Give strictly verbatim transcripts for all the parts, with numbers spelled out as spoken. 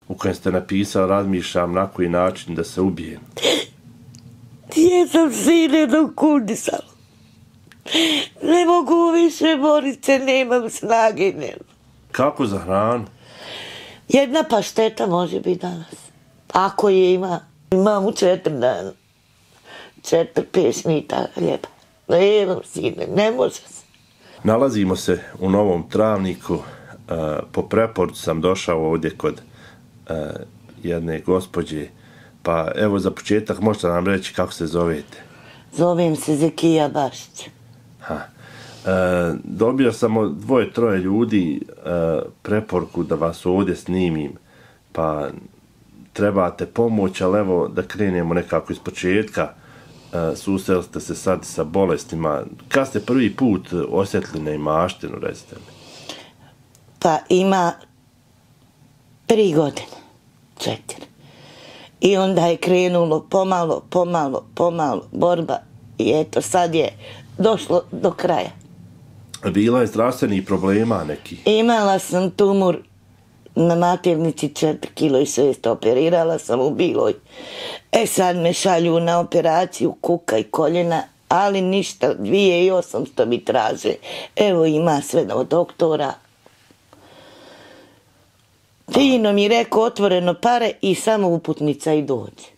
u kojem ste napisali razmišljam na koji način da se ubijem. Jesam sine do kudisala. Ne mogu više boriti se, nemam snage, nema. Kako za hranu? Jedna pašteta može biti danas. Ako je ima, imam u četiri dana. Četiri, pet šnita hljeba. Nemam sine, ne može se. Nalazimo se u Novom Travniku. Po preporuci sam došao ovdje kod jedne gospođe. Pa evo za početak možete nam reći kako se zovete? Zovem se Zekija Bašić. Ha. E, dobio sam od dvoje, troje ljudi e, preporuku da vas ovdje snimim, pa trebate pomoć, ali evo da krenemo nekako iz početka. E, susreli ste se sad sa bolestima. Kad ste prvi put osjetili neimaštinu, recite mi? Pa ima tri godine, četiri. I onda je krenulo pomalo, pomalo, pomalo borba i eto sad je došlo do kraja. Bila je zdravstvenih problema neki? Imala sam tumor na maternici četiri kilo i šest, operirala sam u Biloj. E sad me šalju na operaciju kuka i koljena, ali ništa, dvije tisuće osamsto mi traže. Evo ima sve od doktora. Fino mi rekao otvoreno pare i samo uputnica i dođe.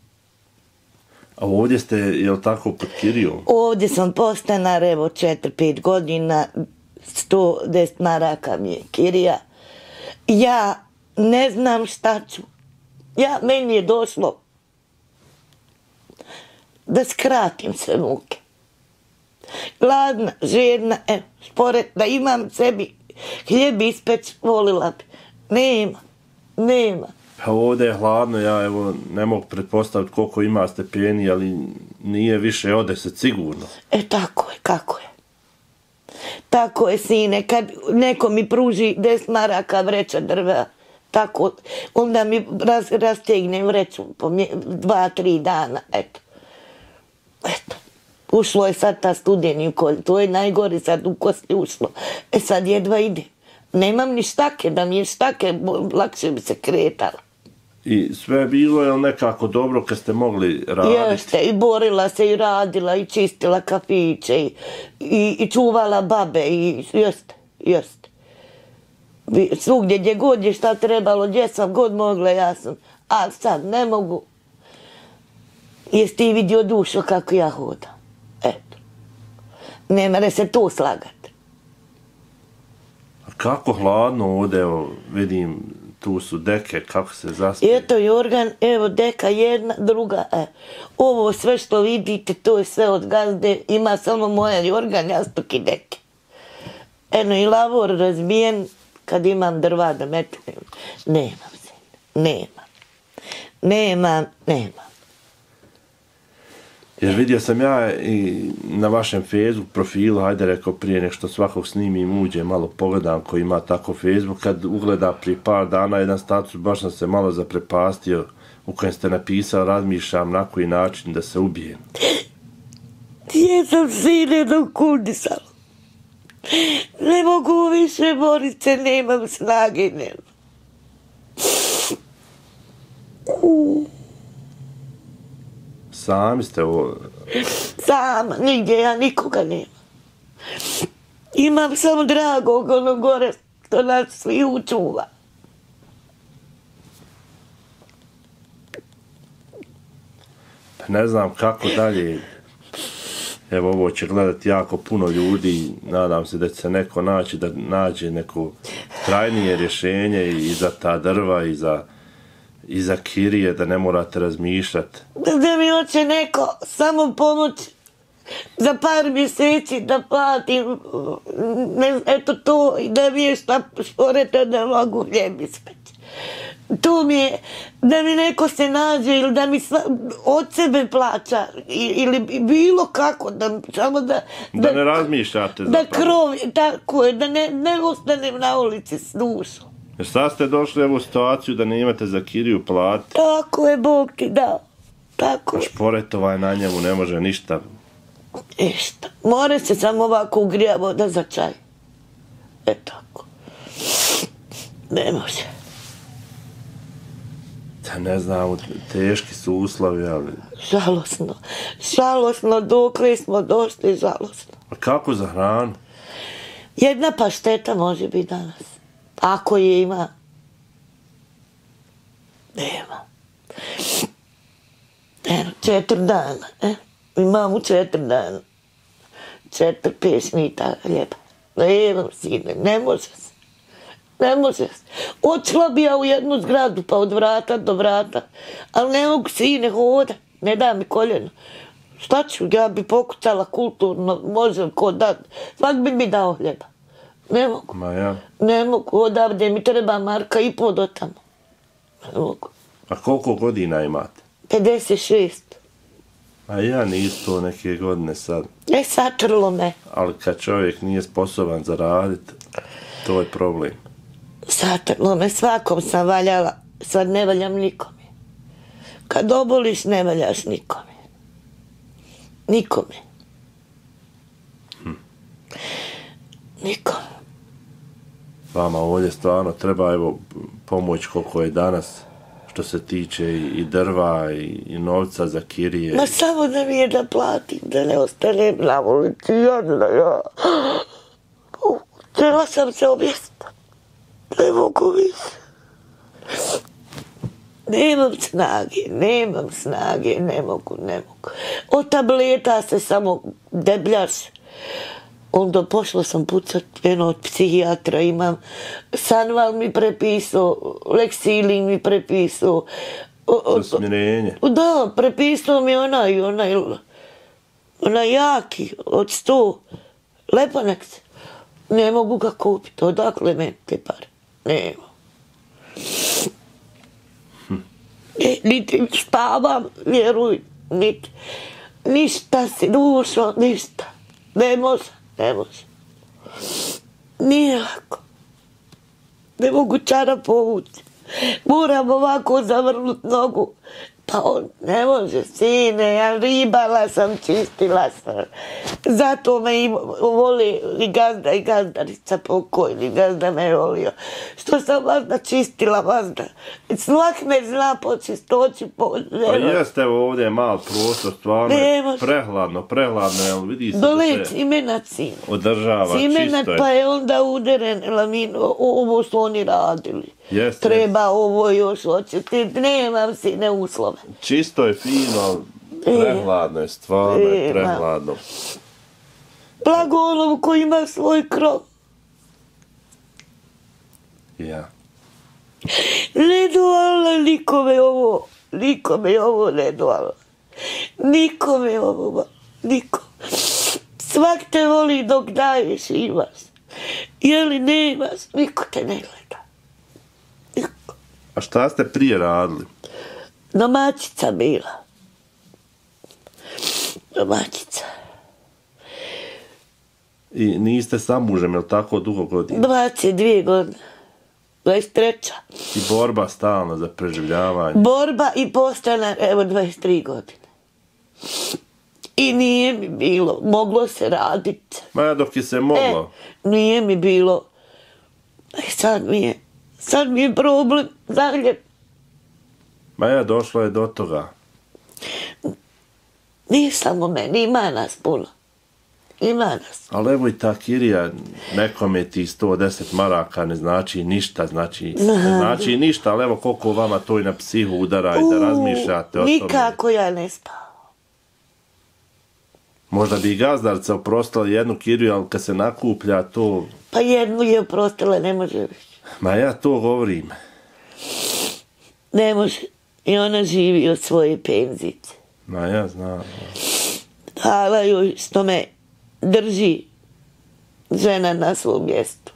A ovdje ste, je li tako, pod kirijom? Ovdje sam postanar, evo, četiri, pet godina, sto deset maraka mi je kirija. Ja ne znam šta ću. Ja, meni je došlo da skratim sve muke. Gladna, žedna, evo, spored, da imam sebi hljeb ispeć, volila bi. Nema, nema. Pa ovdje je hladno, ja evo ne mogu pretpostaviti koliko ima stepeni, ali nije više od deset sigurno. E tako je, kako je. Tako je, sine, kad neko mi pruži deset maraka vreća drva, tako, onda mi raz, rastegne vreću po mje, dva, tri dana, eto. Eto. Ušlo je sad ta studeni u kolj, to je najgore sad u kosti ušlo. E sad jedva ide. Nemam ni štake, da mi je štake, lakše bi se kretala. I sve je bilo, je li nekako dobro kad ste mogli raditi? Jeste, i borila se i radila i čistila kafiće i, i, i čuvala babe i jeste, jeste. Svugdje gdje god je šta trebalo, gdje sam god mogla, ja sam, ali sad ne mogu. Jesi ti vidio dušo kako ja hodam? Eto. Ne mere se to slagati. Kako hladno ovdje, evo, vidim, tu su deke, kako se zaspije. Eto Jorgan, evo deka jedna, druga, e. Ovo sve što vidite, to je sve od gazde, ima samo moja Jorgan, jastuk i deke. Eno i lavor razbijen, kad imam drva da metnem. Nemam se, nemam. Nemam, nemam. Jer vidio sam ja i na vašem Facebook profilu, hajde rekao prije nek što svakog snimim uđe, malo pogledam ko ima tako Facebook, kad ugleda prije par dana jedan status, baš sam se malo zaprepastio u kojem ste napisali razmišljam na koji način da se ubijem. Jesam sine do kudisala. Ne mogu više boriti se, nemam snage, nemam. Uh. Sami ste ovo... Sama, nigdje, ja nikoga nemam. Imam samo dragog, ono gore, što nas svi učuva. Ne znam kako dalje. Evo, ovo će gledati jako puno ljudi. Nadam se da će se neko naći, da nađe neko trajnije rješenje i za ta drva i za... i za kirije, da ne morate razmišljati. Da mi hoće neko samo pomoći za par mjeseci da platim, ne, eto to, i da mi je šta šporete da mogu hljeb ispeći. To mi je, da mi neko se nađe ili da mi sva, od sebe plaća ili bilo kako, da samo da... Da, da ne razmišljate da zapravo. Da krov, tako je, da ne, ne ostanem na ulici s dušom. Jer sad ste došli u situaciju da ne imate za kiriju plati. Tako je, Bog ti dao. Tako je. A šporetovaj na njemu ne može ništa. Ništa. More se samo ovako ugrija voda za čaj. E tako. Ne može. Da ne znam, teški su uslovi, ali... Žalosno. Žalosno, dokle smo došli, žalosno. A kako za hranu? Jedna pašteta može biti danas. Ako je ima. Nema. Eno, četiri dana. E? Imamo četiri dana. Četiri pešmita hljeba. Nemam, sine, ne može se. Ne može se. Očela bi ja u jednu zgradu, pa od vrata do vrata. Ali ne mogu, sine, hoda. Ne da mi koljeno. Šta ću, ja bi pokucala kulturno, može ko dat. Svak bi mi dao hljeba. Ne mogu. Ma ja. Ne mogu, odavde mi treba marka i pol do tamo. Ne mogu. A koliko godina imate? pedeset šest. A ja nisu neke godine sad. E, satrlo me. Ali kad čovjek nije sposoban za radit, to je problem. Satrlo me, svakom sam valjala, sad ne valjam nikome. Kad oboliš, ne valjaš nikome. Nikome. Hm. Nikome. Vama ovdje stvarno treba, evo, pomoć koliko je danas, što se tiče i drva i, i novca za kirije. Ma samo da mi je da platim, da ne ostanem na ulici, jadna ja. Htjela sam se objesiti. Ne mogu više. Nemam snage, nemam snage, ne mogu, ne mogu. Od tableta se samo debljaš. Onda pošla sam pucat, eno od psihijatra imam. Sanval mi prepisao, Leksilin mi prepisao. Za smirenje? Da, prepisao mi onaj, onaj, onaj jaki, od sto. Leponex. Ne mogu ga kupiti, odakle meni te pare. Nema. E, niti spavam, vjeruj, niti. Ništa si dušo, ništa. Ne može, ne može. Nije lako. Ne mogu čara povući. Moram ovako zavrnut nogu. Pa on ne može, sine, ja ribala sam, čistila sam. Zato me i voli i gazda i gazdarica pokojni, gazda me volio. Što sam vazda čistila, vazda. Svak me zna po čistoći. Po... Pa jeste, evo ovdje je mal prostor, stvarno je prehladno, prehladno, jel vidi se Dole da se cimenat, sine. održava, Cimenat, čisto je. pa je onda uderen, lamin, ovo su oni radili. Jeste, Treba jest. Ovo još hoćete, nemam, sine, uslove. Čisto je fino, ali prehladno je, stvarno je prehladno. Blago onom koji ima svoj krov. Ja. Ne dovala nikome ovo, nikome ovo ne dovala. Nikome ovo, nikome. Svak te voli dok daješ, imaš. Jeli nemaš, niko te ne gleda. Niko. A šta ste prije radili? Domaćica bila. Domaćica. I niste samužem, je li tako dugo godina? dvadeset dvije godine. dvadeset treća. I borba stalna za preživljavanje. Borba i postanak, evo, dvadeset tri godine. I nije mi bilo, moglo se raditi. Ma ja dok je se moglo. E, nije mi bilo. E, sad mi je, sad mi je problem zahljeb. Ma ja došlo je do toga. Nije samo meni, ima nas puno. Ima nas. Ali evo i ta kirija, nekome ti sto deset maraka ne znači ništa, znači, ne znači ništa, ali evo koliko vama to i na psihu udara i da razmišljate o tome. Nikako ja ne spavam. Možda bi i gazdarca oprostila jednu kiriju, ali kad se nakuplja to... Pa jednu je oprostila, ne može više. Ma ja to govorim. Ne može. I ona živi od svoje penzice. Ma ja znam. Hvala joj što me drži žena na svom mjestu.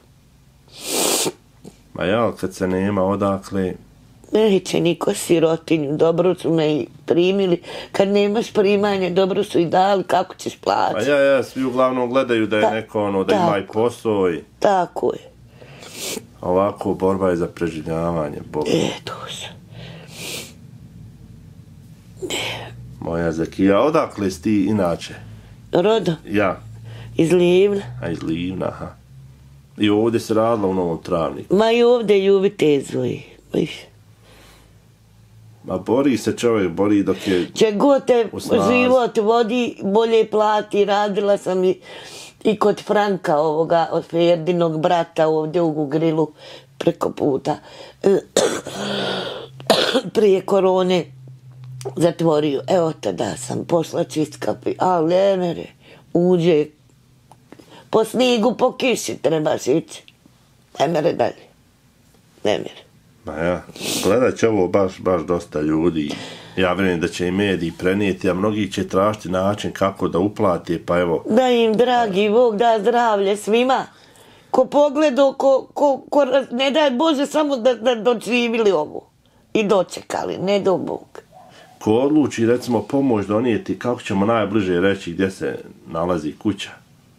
Ma ja, kad se nema odakle... Neće niko sirotinju, dobro su me i primili. Kad nemaš primanje, dobro su i dali, kako ćeš plaćati. Ma ja, ja, svi uglavnom gledaju da je Ta, neko ono, da tako, ima i posao i... Tako je. Ovako, borba je za preživljavanje, Bog. E, duša. Moja Zakija, odakle si ti inače? Rodo? Ja. Iz Livna. A iz Livna, aha. I ovdje se radila u Novom Travniku? Ma i ovdje ljubi te zvoji. Ma bori se čovjek, bori dok je... Če god te život vodi, bolje plati. Radila sam i, i kod Franka ovoga, od Ferdinog brata ovdje u Grilu preko puta. Prije korone zatvorio. Evo tada sam pošla čiskapi, a ne mere, uđe. Po snigu, po kiši trebaš ići. Ne mere dalje. Ne mere. Ma ja, gledat će ovo baš, baš dosta ljudi. Ja vjerujem da će i mediji prenijeti, a mnogi će tražiti način kako da uplati, pa evo... Da im, dragi Bog, da zdravlje svima. Ko pogledao, ko, ko, ko ne daj Bože samo da, da doživili ovo. I dočekali, ne do Bog. Ko odluči, recimo, pomoć donijeti, kako ćemo najbliže reći gdje se nalazi kuća?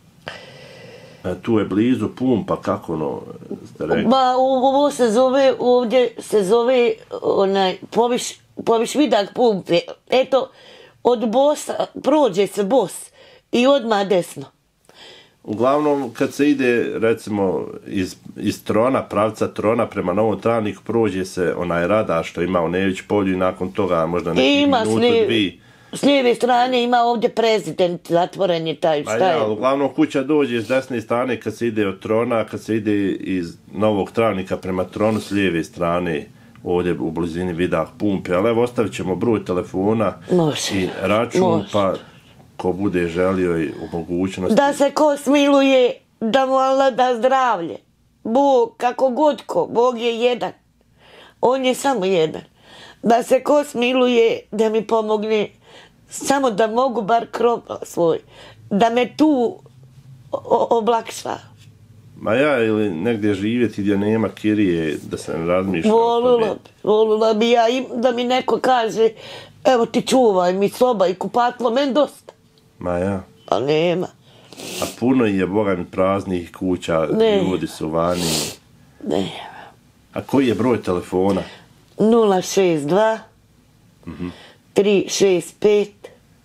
E, tu je blizu pumpa, kako ono ste rekli? Ma, ovo se zove, ovdje se zove onaj, poviš, poviš vidak pumpe. Eto, od Bosa, prođe se Bos i odmah desno. Uglavnom, kad se ide, recimo, iz, iz Trona, pravca Trona prema Novom Travniku, prođe se onaj radar što ima u Nević polju i nakon toga možda neki minutu, dvije. S lijeve strane ima ovdje prezident, zatvoren je taj, šta je? Ja, uglavnom kuća dođe s desne strane kad se ide od Trona, kad se ide iz Novog Travnika prema Tronu s lijeve strane, ovdje u blizini vidak pumpe, ali evo ostavit ćemo broj telefona može, i račun, može. Pa ko bude želio i u mogućnosti. Da se ko smiluje, da mu Allah da zdravlje. Bog, kako god ko, Bog je jedan. On je samo jedan. Da se ko smiluje, da mi pomogne, samo da mogu bar krov svoj, da me tu oblakša. Ma ja, ili negdje živjeti gdje nema kirije, da se ne razmišlja. Volila bi, volila bi ja, da mi neko kaže, evo ti čuvaj mi soba i kupatlo, men dosta. Ma ja. A nema. A puno je, Boga mi, praznih kuća, ne. Ljudi su vani. Nema. A koji je broj telefona? nula šest dva mm-hmm. tri šest pet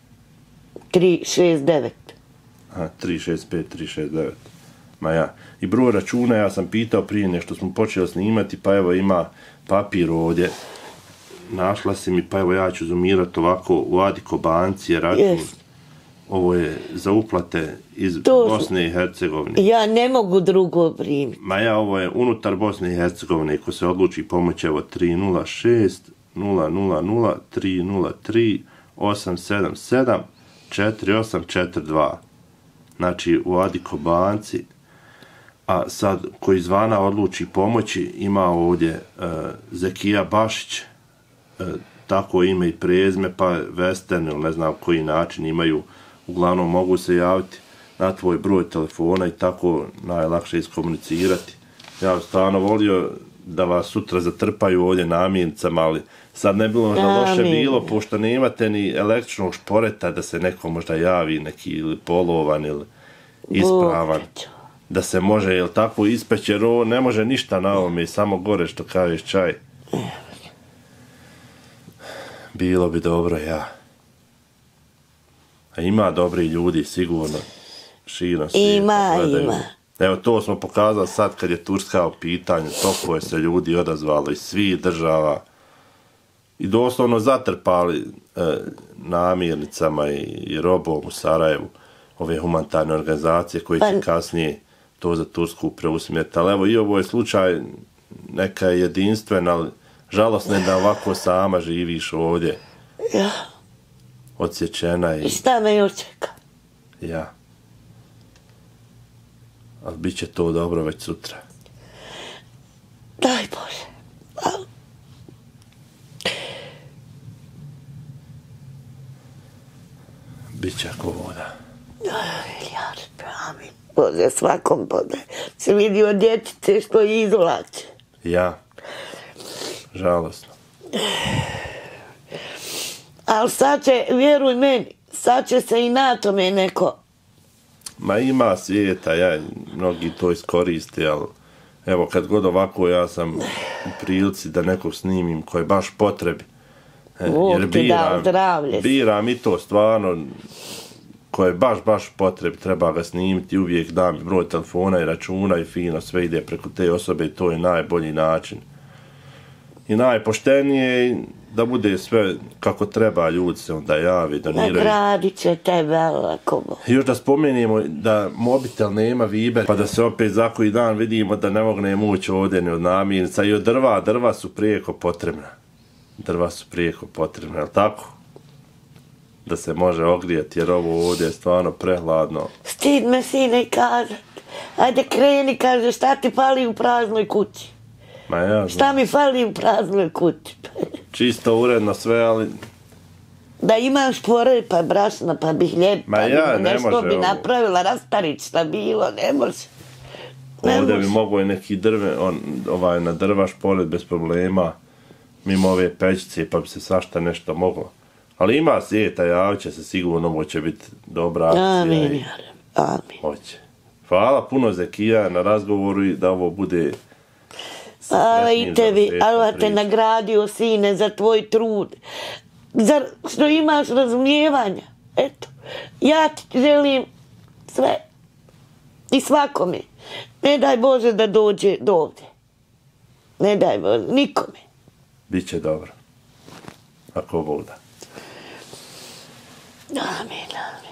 tri šest devet. Aha, tri šest pet tri šest devet. Ma ja. I broj računa, ja sam pitao prije nešto smo počeli snimati, pa evo ima papir ovdje. Našla si mi, pa evo ja ću zoomirati ovako u Adiko banci je račun. Yes. Ovo je za uplate iz to Bosne i Hercegovine. Ja ne mogu drugo primiti. Ma ja, ovo je unutar Bosne i Hercegovine, ko se odluči pomoći, evo tri nula šest nula nula nula tri nula tri osam sedam sedam četiri osam četiri dva. Znači u Adiko banci. A sad, ko izvana odluči pomoći, ima ovdje uh, Zekija Bašić, uh, tako ime i prezme, pa Western ili ne znam koji način imaju, uglavnom mogu se javiti na tvoj broj telefona i tako najlakše iskomunicirati. Ja bih stvarno volio da vas sutra zatrpaju ovdje namirnicama, ali sad ne bilo možda loše bilo, pošto ne imate ni električnog šporeta da se neko možda javi, neki ili polovan ili ispravan. Da se može, jel tako, ispeći, jer ovo ne može ništa na ovome, samo gore što kažeš čaj. Bilo bi dobro, ja. A ima dobri ljudi, sigurno. Širom svijeta. Ima, ima. Evo, to smo pokazali sad kad je Turska u pitanju, toliko je se ljudi odazvalo iz svih država i doslovno zatrpali e, namirnicama i, i robom u Sarajevu ove humanitarne organizacije koje će kasnije to za Tursku preusmjeriti. Ali evo, i ovo je slučaj neka jedinstvena, ali žalosno je da ovako sama živiš ovdje. Ja. Odsječena i... Šta me još čeka? Ja. Ali bit će to dobro već sutra. Daj Bože. Al... Biće ako voda. Ja, amin. Bože, svakom Bože. Se vidi od djetice što izvlače. Ja. Žalosno. Ali sad će, vjeruj meni, sad će se i na tome neko... Ma ima svijeta, ja, mnogi to iskoriste, ali evo kad god ovako ja sam u prilici da nekog snimim koji je baš potrebi. E, jer biram, biram i to stvarno koje je baš, baš potrebi, treba ga snimiti, uvijek dam broj telefona i računa i fino, sve ide preko te osobe i to je najbolji način. i najpoštenije da bude sve kako treba, ljudi se onda javi, doniraju. Nagradit će tebe, ako bo. Još da spomenemo da mobitel nema Viber, pa da se opet za koji dan vidimo da ne mogne mući ovdje ni od namirnica i od drva, drva su prijeko potrebna. Drva su prijeko potrebna, jel tako? Da se može ogrijati, jer ovo ovdje je stvarno prehladno. Stid me, sine, kazat. Ajde kreni, kaže, šta ti fali u praznoj kući? Ma ja znam. Šta mi fali u praznoj kući? Čisto uredno sve, ali... Da imaš pore, pa brašna, pa bi hljeb, Ma pa ja, bi ne nešto može bi ovo. napravila, rastarić šta bilo, ne može. Ne Ovdje bi može. mogo i neki drve, on, ovaj, na drva šporet bez problema, mimo ove pećice, pa bi se svašta nešto moglo. Ali ima sjeta, javit će se sigurno, ovo će biti dobra akcija. Amin, i Jare, amin. Hoće. Hvala puno Zekija na razgovoru i da ovo bude... Hvala i tebi, završetkom Allah te priče. nagradio, sine, za tvoj trud. Za što imaš razumijevanja. Eto, ja ti želim sve. I svakome. Ne daj Bože da dođe do ovdje. Ne daj Bože, nikome. Biće dobro. Ako Bog da. Amin, amin.